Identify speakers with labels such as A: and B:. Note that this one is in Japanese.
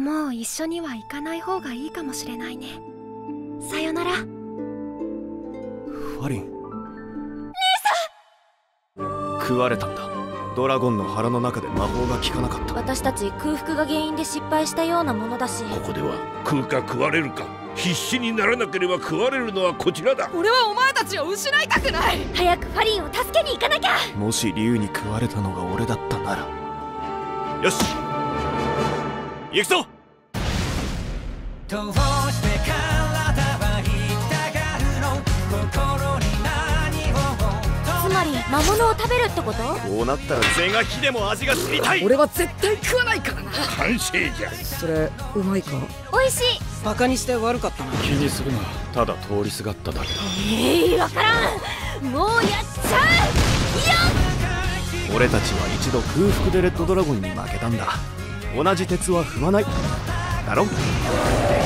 A: もう一緒には行かない方がいいかもしれないね。さよなら。
B: ファリン。
A: 兄
B: さん。食われたんだ。ドラゴンの腹の中で魔法が効かなかった。
C: 私たち空腹が原因で失敗したようなものだし、
D: ここでは食うか食われるか、必死にならなければ食われるのはこちらだ。
E: 俺はお前たちを失いたくない。
C: 早くファリンを助けに行かなきゃ。
B: もし竜に食われたのが俺だったなら。よし行くぞ。
F: どうして体は言いたがるの、心に何を。
C: つまり魔物を食べるってこと？
B: こうなったら是が非でも味が知りたい。
E: 俺は絶対食わないからな。
D: 完成じゃ。
E: それうまいか？
C: 美味しい。
E: バカにして悪かったな。
B: 気にするな、ただ通りすがっただけだ。
C: わからん。もうやっちゃうよ。
B: 俺たちは一度空腹でレッドドラゴンに負けたんだ。同じ鉄は踏まないだろ。